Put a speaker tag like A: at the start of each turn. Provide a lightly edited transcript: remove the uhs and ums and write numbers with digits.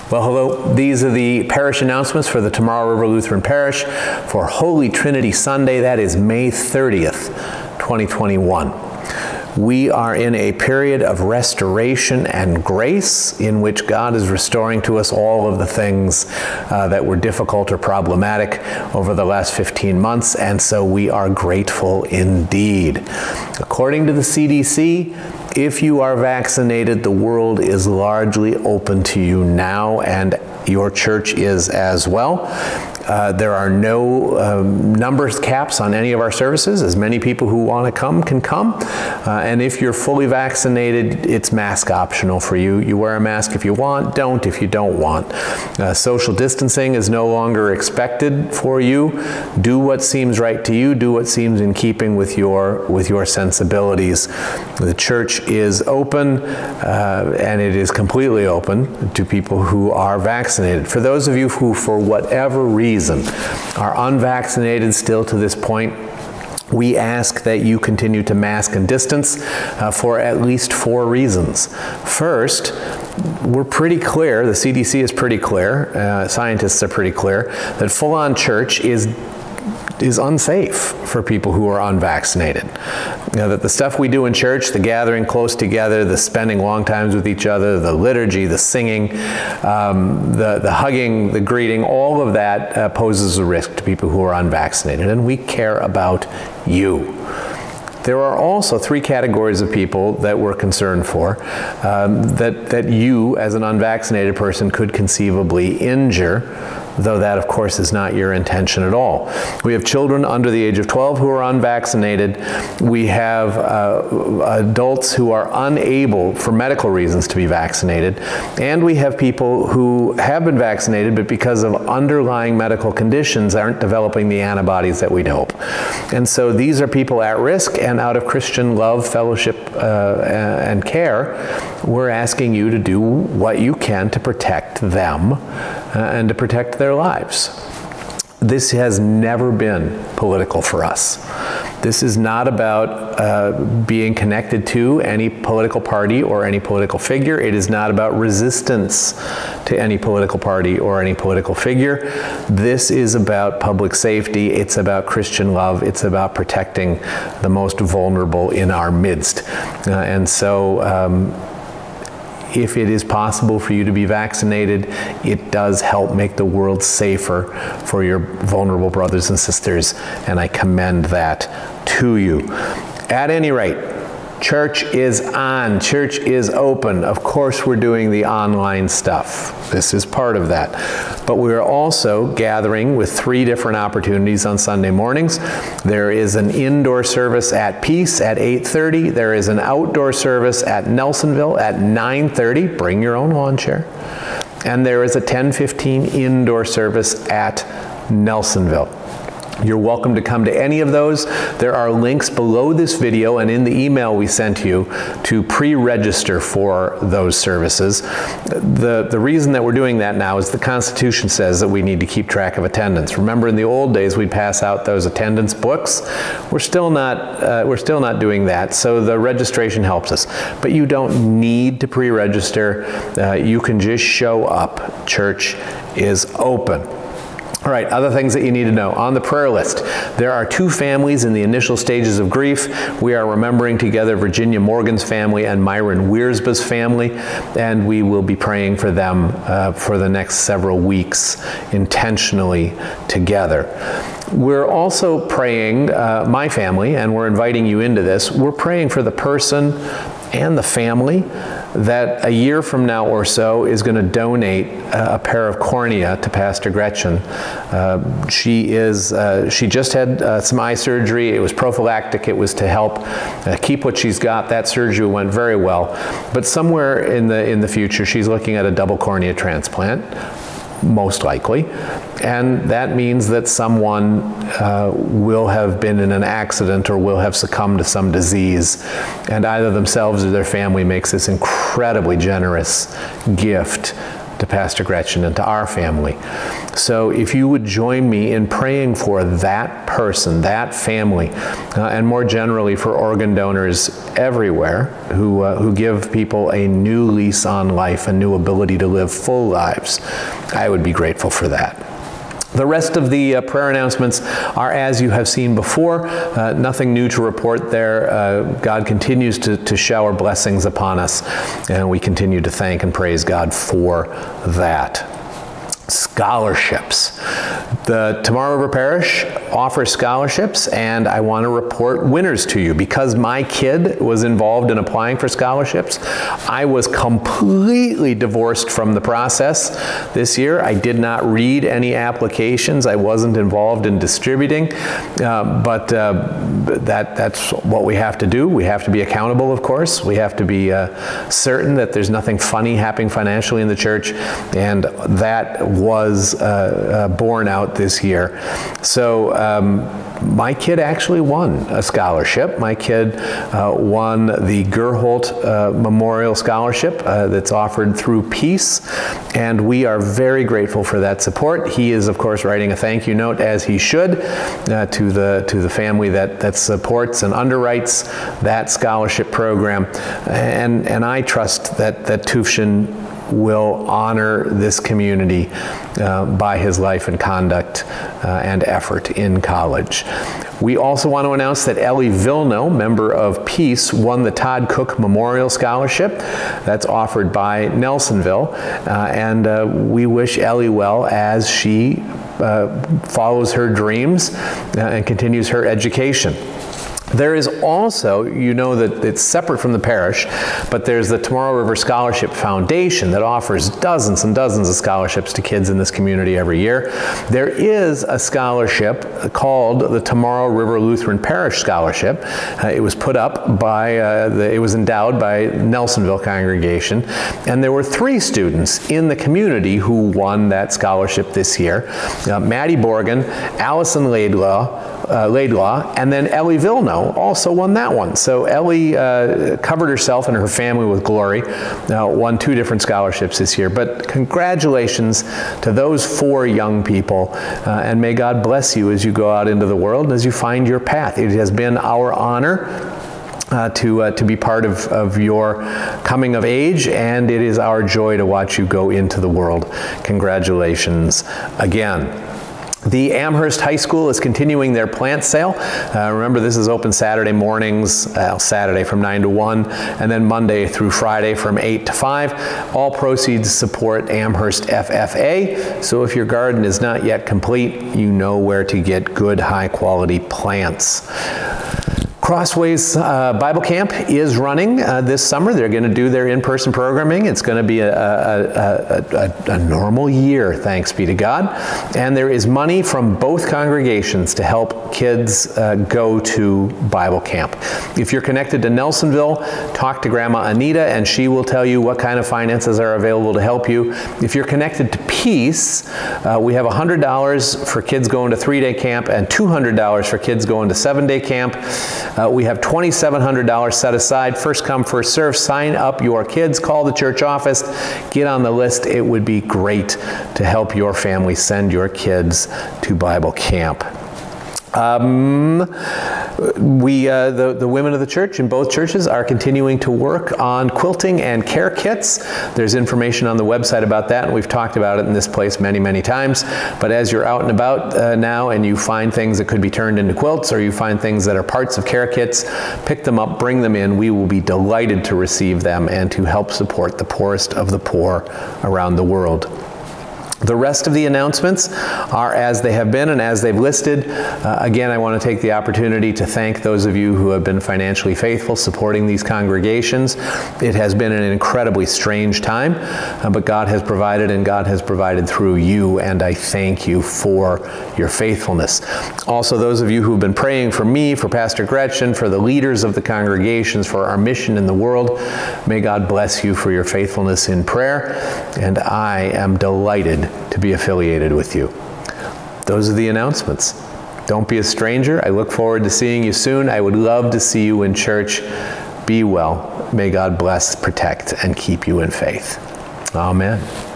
A: Well, hello. These are the parish announcements for the Tomorrow River Lutheran Parish for Holy Trinity Sunday. That is May 30th, 2021. We are in a period of restoration and grace in which God is restoring to us all of the things that were difficult or problematic over the last 15 months, and so we are grateful indeed. According to the CDC, if you are vaccinated, the world is largely open to you now, and your church is as well. There are no numbers caps on any of our services. As many people who want to come can come. And if you're fully vaccinated, it's mask optional for you. You wear a mask if you want, don't if you don't want. Social distancing is no longer expected for you. Do what seems right to you. Do what seems in keeping with your sensibilities. The church is open, and it is completely open to people who are vaccinated. For those of you who, for whatever reason, are unvaccinated still to this point, we ask that you continue to mask and distance for at least 4 reasons. First, we're pretty clear, the CDC is pretty clear, scientists are pretty clear, that full-on church is unsafe for people who are unvaccinated. You know, that the stuff we do in church, the gathering close together, the spending long times with each other, the liturgy, the singing, the hugging, the greeting, all of that poses a risk to people who are unvaccinated, and we care about you. There are also 3 categories of people that we're concerned for, that you, as an unvaccinated person, could conceivably injure, though that, of course, is not your intention at all. We have children under the age of 12 who are unvaccinated. We have adults who are unable, for medical reasons, to be vaccinated. And we have people who have been vaccinated, but because of underlying medical conditions, aren't developing the antibodies that we'd hope. And so these are people at risk, and out of Christian love, fellowship, and care, we're asking you to do what you can to protect them and to protect their lives. This has never been political for us. This is not about being connected to any political party or any political figure. It is not about resistance to any political party or any political figure. This is about public safety. It's about Christian love. It's about protecting the most vulnerable in our midst. And so if it is possible for you to be vaccinated, it does help make the world safer for your vulnerable brothers and sisters, and I commend that to you. At any rate, church is on, church is open. Of course, we're doing the online stuff. This is part of that. But we're also gathering with 3 different opportunities on Sunday mornings. There is an indoor service at Peace at 8:30. There is an outdoor service at Nelsonville at 9:30. Bring your own lawn chair. And there is a 10:15 indoor service at Nelsonville. You're welcome to come to any of those. There are links below this video and in the email we sent you to pre-register for those services. The reason that we're doing that now is the Constitution says that we need to keep track of attendance. Remember, in the old days we'd pass out those attendance books. We're still not doing that, so the registration helps us. But you don't need to pre-register. You can just show up. Church is open. All right, other things that you need to know. On the prayer list, there are 2 families in the initial stages of grief. We are remembering together Virginia Morgan's family and Myron Wiersba's family, and we will be praying for them for the next several weeks intentionally together. We're also praying, my family, and we're inviting you into this, we're praying for the person and the family that a year from now or so is going to donate a pair of cornea to Pastor Gretchen. She just had some eye surgery. It was prophylactic. It was to help keep what she's got. That surgery went very well. But somewhere in the future, she's looking at a double cornea transplant, most likely. And that means that someone will have been in an accident or will have succumbed to some disease, and either themselves or their family makes this incredibly generous gift to Pastor Gretchen and to our family. So if you would join me in praying for that person, that family, and more generally for organ donors everywhere who give people a new lease on life, a new ability to live full lives, I would be grateful for that. The rest of the prayer announcements are as you have seen before. Nothing new to report there. God continues to shower blessings upon us, and we continue to thank and praise God for that. Scholarships. The Tomorrow River Parish offers scholarships, and I want to report winners to you. Because my kid was involved in applying for scholarships, I was completely divorced from the process this year. I did not read any applications. I wasn't involved in distributing, but that's what we have to do. We have to be accountable, of course. We have to be certain that there's nothing funny happening financially in the church, and that was borne out this year. So my kid actually won a scholarship. My kid won the Gerholt Memorial Scholarship that's offered through Peace, and we are very grateful for that support. He is, of course, writing a thank you note, as he should, to the family that supports and underwrites that scholarship program. And I trust that Tufshin will honor this community by his life and conduct and effort in college. We also want to announce that Ellie Vilno, member of Peace, won the Todd Cook Memorial Scholarship. That's offered by Nelsonville, and we wish Ellie well as she follows her dreams and continues her education. There is also, you know that it's separate from the parish, but there's the Tomorrow River Scholarship Foundation that offers dozens and dozens of scholarships to kids in this community every year. There is a scholarship called the Tomorrow River Lutheran Parish Scholarship. It was put up by, it was endowed by Nelsonville congregation, and there were 3 students in the community who won that scholarship this year. Maddie Borgen, Allison Laidlaw, and then Ellie Vilno also won that one. So Ellie covered herself and her family with glory, won 2 different scholarships this year. But congratulations to those 4 young people, and may God bless you as you go out into the world and as you find your path. It has been our honor to be part of your coming of age, and it is our joy to watch you go into the world. Congratulations again. The Amherst High School is continuing their plant sale. Remember, this is open Saturday mornings, Saturday from 9 to 1, and then Monday through Friday from 8 to 5. All proceeds support Amherst FFA, so if your garden is not yet complete, you know where to get good, high-quality plants. Crossways Bible Camp is running this summer. They're going to do their in-person programming. It's going to be a normal year, thanks be to God. And there is money from both congregations to help kids go to Bible Camp. If you're connected to Nelsonville, talk to Grandma Anita, and she will tell you what kind of finances are available to help you. If you're connected to Peace, we have $100 for kids going to 3-day camp and $200 for kids going to 7-day camp. We have $2,700 set aside. First come, first serve. Sign up your kids. Call the church office. Get on the list. It would be great to help your family send your kids to Bible camp. The women of the church in both churches are continuing to work on quilting and care kits. There's information on the website about that, and we've talked about it in this place many, many times. But as you're out and about now and you find things that could be turned into quilts, or you find things that are parts of care kits, pick them up, bring them in. We will be delighted to receive them and to help support the poorest of the poor around the world. The rest of the announcements are as they have been and as they've listed. Again, I want to take the opportunity to thank those of you who have been financially faithful supporting these congregations. It has been an incredibly strange time, but God has provided, and God has provided through you, and I thank you for your faithfulness. Also, those of you who have been praying for me, for Pastor Gretchen, for the leaders of the congregations, for our mission in the world, may God bless you for your faithfulness in prayer, and I am delighted to be affiliated with you. Those are the announcements. Don't be a stranger. I look forward to seeing you soon. I would love to see you in church. Be well. May God bless, protect, and keep you in faith. Amen.